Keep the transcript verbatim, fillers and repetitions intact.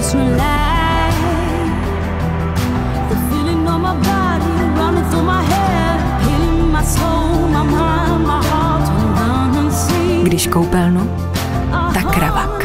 just relax. The feeling on my body running through my head, healing my soul, my mind, my heart, and down and see. Když koupelnu, tak krava.